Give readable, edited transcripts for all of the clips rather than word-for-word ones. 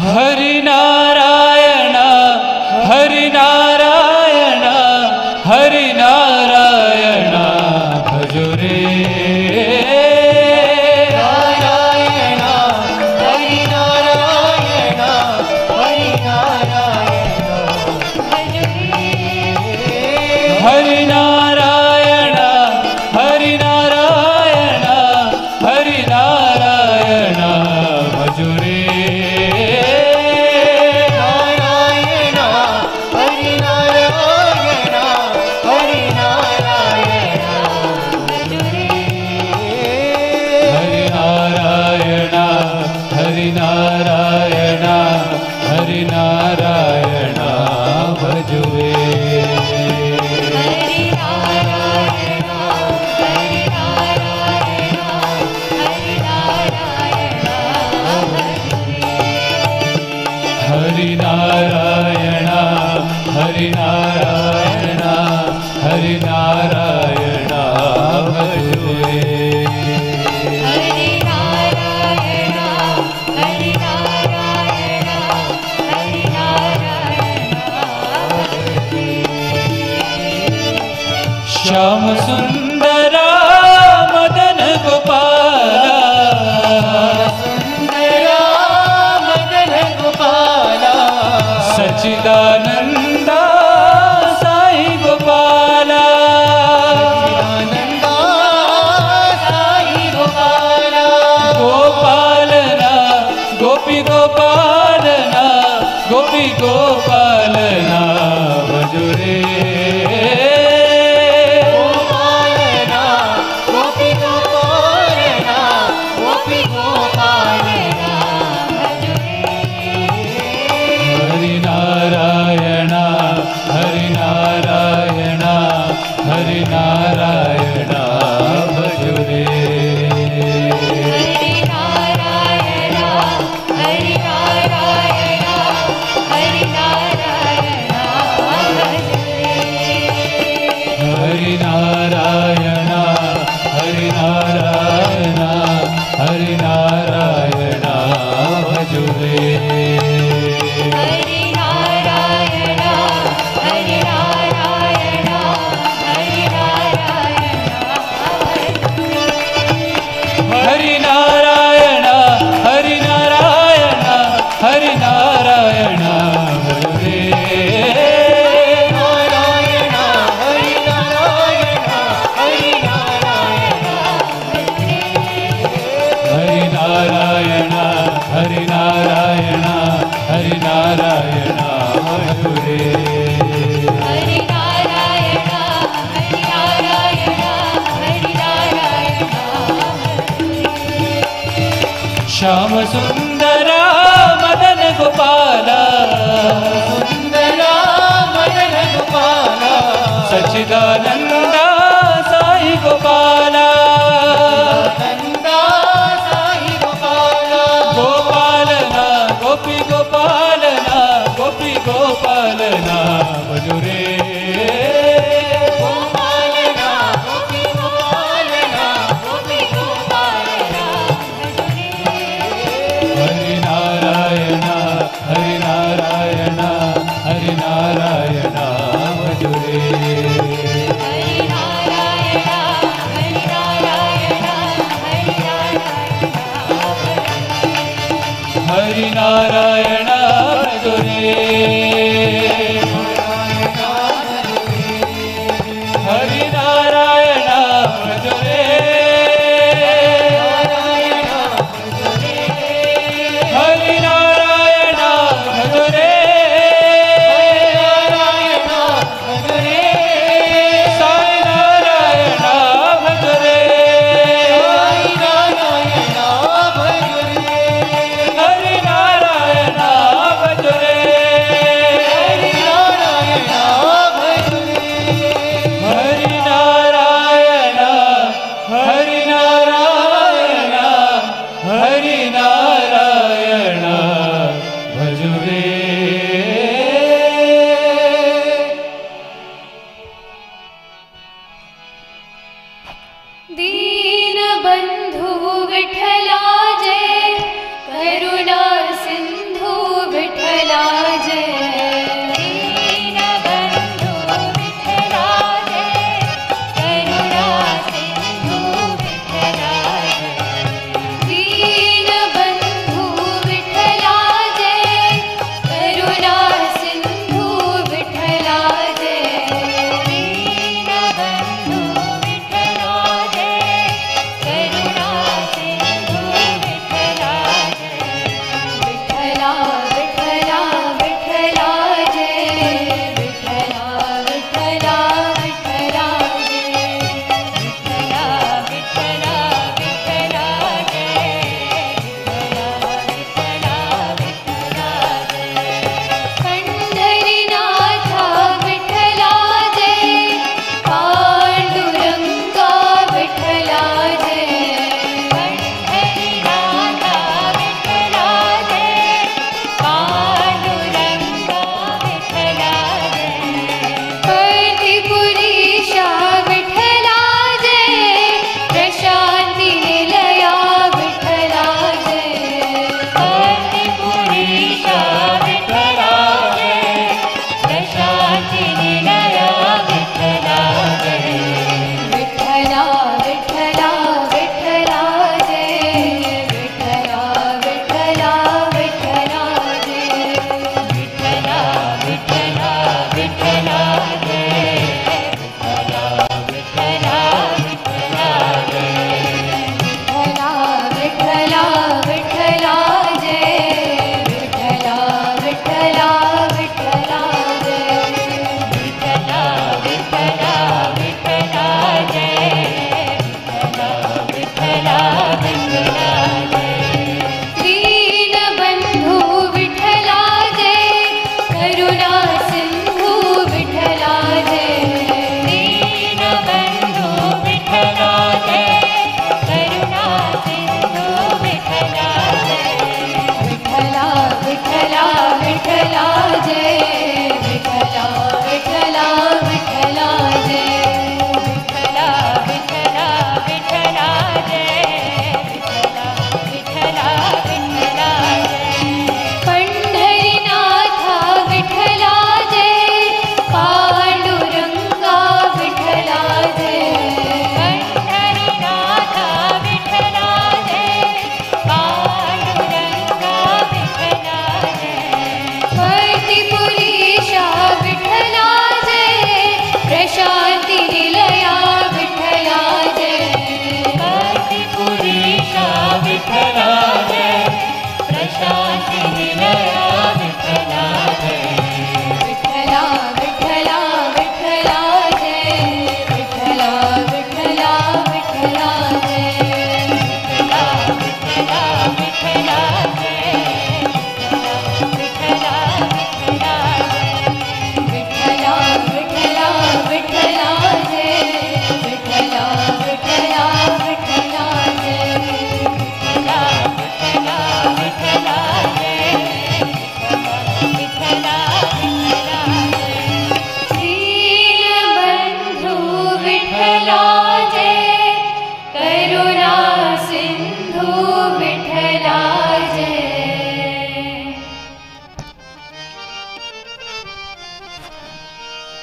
हरि नारायण हरि नारायण हरि नारायण भजो रे नारायण हरि नारायण हरि नारायण भजो रे हरि नारायण हरि नारायण हरि नारायण भजो रे नारायण हरि नारायण भजो रे हरि नारायण हरि नारायण हरि नारायण हरि नारायण हरि नारायण हरि नारायण भजो रे हरि नारायण हरि नारायण हरि नारायण श्याम सुंदरा मदन गोपाला सुंदरा मदन गोपाला सच्चिदानंदा साई गोपाला आनंदा साई गोपाला गोपालना गोपी गोपालना गोपी गोपालना भजो रे गोपालना गोपी गोपालना गोपी गोपालना भजो रे हरि नारायण हरि नारायण हरि नारायण भजो रे हरि नारायण हरि नारायण हरि नारायण भजो रे हरि नारायण हरि नारायण हरि नारायण भजो रे हरि नारायण हरि नारायण हरि नारायण हरि नारायण हरि नारायण हरि नारायण भजो रे नारायण हरि नारायण हरि नारायण हरि नारायण हरि नारायण हरि नारायण भजो रे हरि नारायण हरि नारायण हरि नारायण श्याम सुंदरा मदन गोपाला सुंदरा मदन गोपाला सच्चिदानंदा साई गोपाला नंदा साई गोपाला गोपालना गोपी गोपालना गोपी गोपालना भजो रे गोपालना गोपी गोपालना गोपी गोपालना हरि नारायण हरि नारायण हरि नारायण भजो रे हरि नारायण हरि नारायण हरि नारायण हरि नारायण भजो रे हरि नारायण भजो रे हरि नारायण भजो रे साई नारायण भजो रे हरि नारायण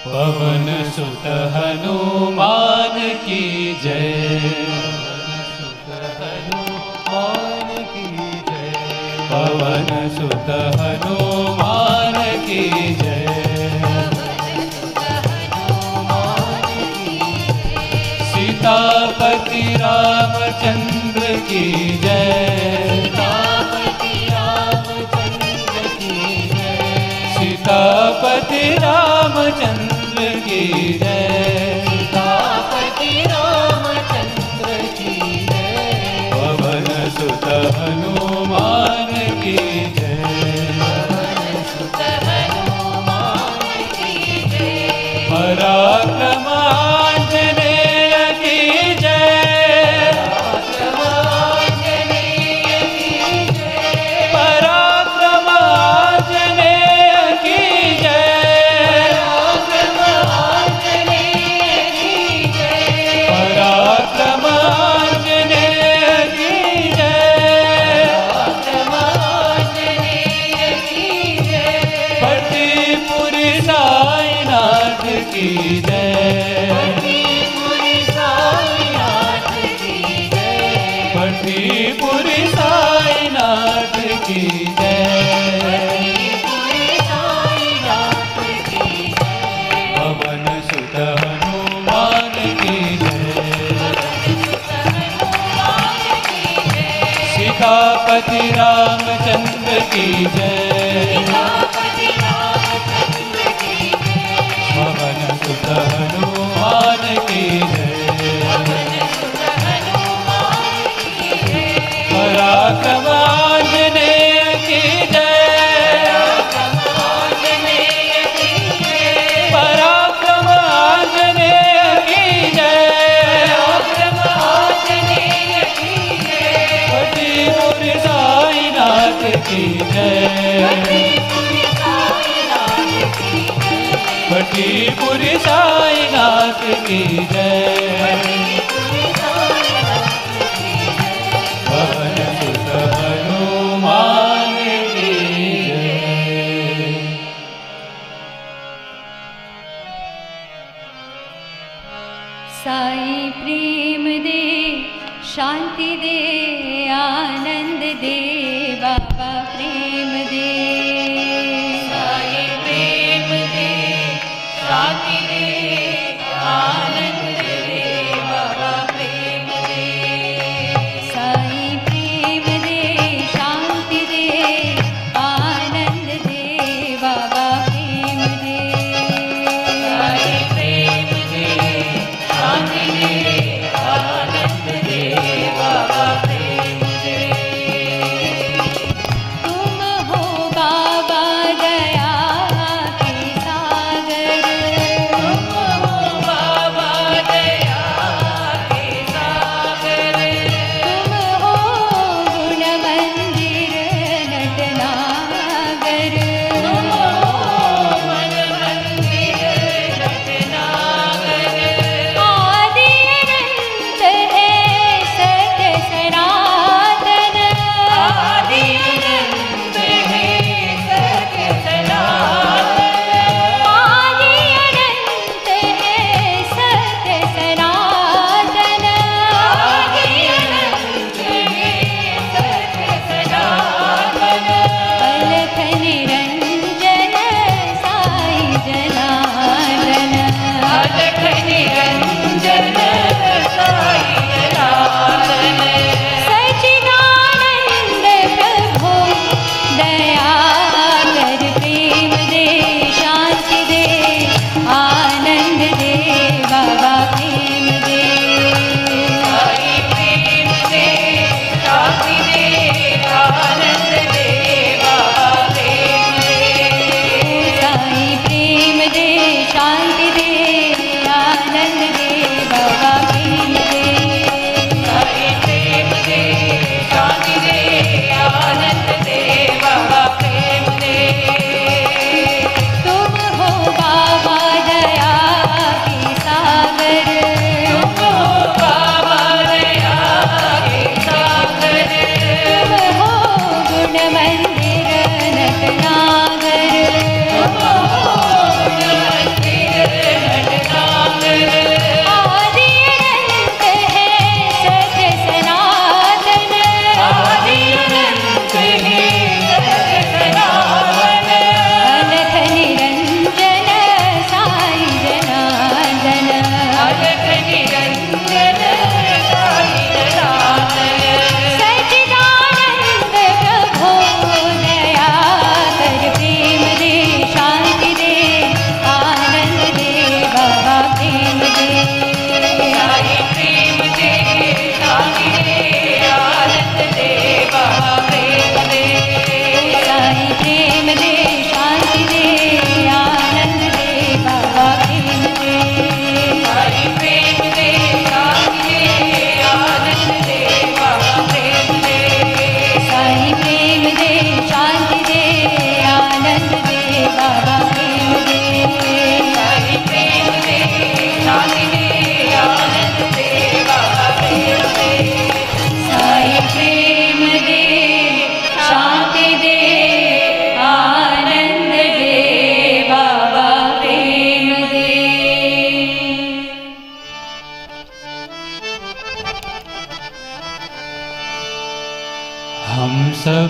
पवन सुत हनुमान की जय। पवन सुत हनुमान की जय। सीतापति रामचंद्र की जय। सीतापति रामचंद्र की जय। पवन सुत हनुमान की जय। पराक्रम आंजनेय की जय। पराक्रम आंजनेय की जय। पराक्रम आंजनेय की जय। पट्टीपुरी साईनाथ की जय। पट्टीपुरी साईनाथ की जय। पवन सुत हनुमान की जय। सीतापति रामचंद्र की जय। पवन सुत हनुमान की जय। पराक्रम आंजनेय की जय। पराक्रम आंजनेय की जय। पट्टीपुरी साईनाथ की जय। पट्टीपुरी साईनाथ की जय। पवन सुत हनुमान की जय। साई प्रेम दे, शांति दे, आनंद दे, बाबा प्रेम दे। साई प्रेम दे, शांति दे, आनंद दे, बाबा प्रेम दे। साई प्रेम दे, शांति दे, आनंद दे, बाबा प्रेम दे। साई प्रेम दे, शांति दे, आनंद दे, बाबा प्रेम दे। तुम हो बाबा दया के सागर।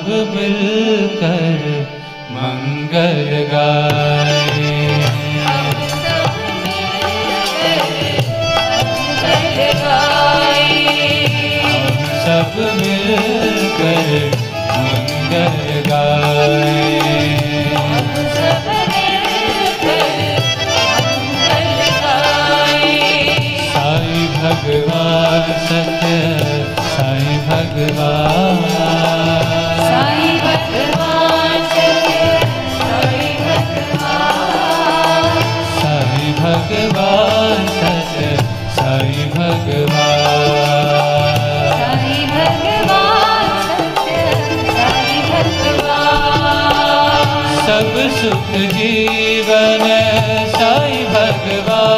सब मिलकर मंगल गाए। हम सब मिलकर मंगल गाए। हम सब मिलकर मंगल गाए। हम सब मिलकर मंगल गाए। साईं भगवान सत्य साईं भगवान, साईं भगवान सत्य साईं भगवान, साईं भगवान सत्य साईं भगवान, साईं भगवान सत्य साईं भगवान। सब सुख जीवन साईं भगवान,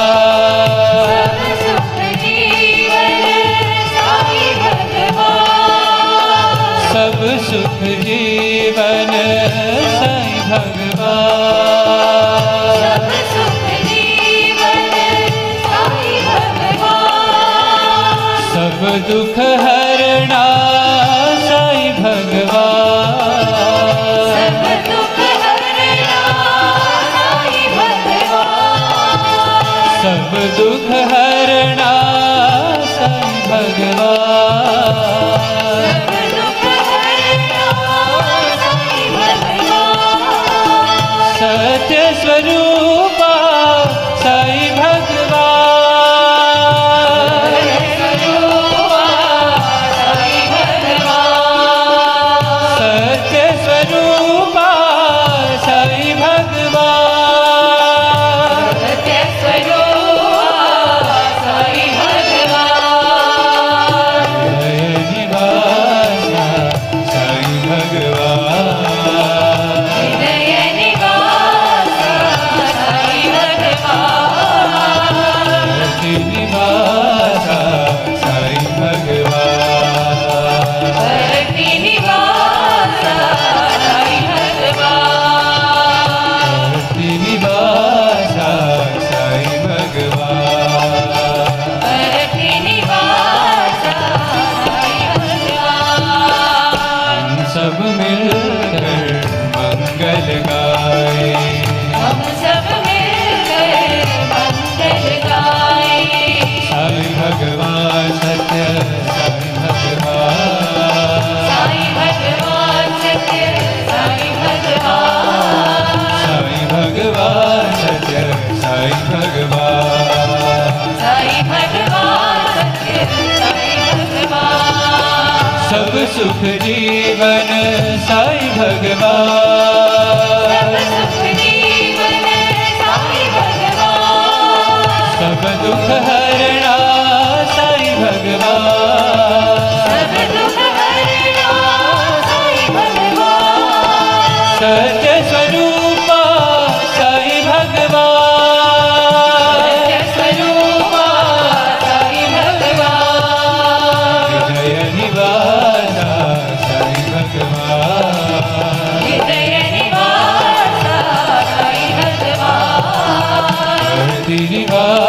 सब सुख जीवन साईं भगवान, सब सुख जीवन साईं भगवान, सब सुख जीवन साईं भगवान। सब दुख हरणा साईं भगवान, सब दुख हरणा साईं भगवान, सब दुख हरणा साईं भगवान, सब दुख हरणा साईं भगवान। सत्य स्वरूपा साईं भगवान, सत्य स्वरूपा साईं भगवान, सत्य स्वरूपा साईं भगवान। हृदय निवासा साईं भगवान, हृदय निवास साईं भगवान, धरती निवासा साईं भगवान, धरती निवास साईं भगवान, धरती निवासा साईं भगवान, धरती निवास साईं भगवान। हम सब मिलकर मंगल गाए। हम सब मिलकर मंगल गाए। साईं भगवान सत्य साईं भगवान, साईं भगवान सत्य साईं भगवान, साईं भगवान सत्य साईं भगवान, साईं भगवान सत्य साईं भगवान। सब सुख जीवन साईं भगवान, सब सुख जीवन साईं भगवान, सब दुख हरणा साईं भगवान, सब दुख हरणा साईं भगवान। सत्य स्वरूपा साईं भगवान, सत्य स्वरूपा साईं भगवान, हृदय निवासा साईं भगवान, हृदय निवास साईं भगवान, धरती निवासा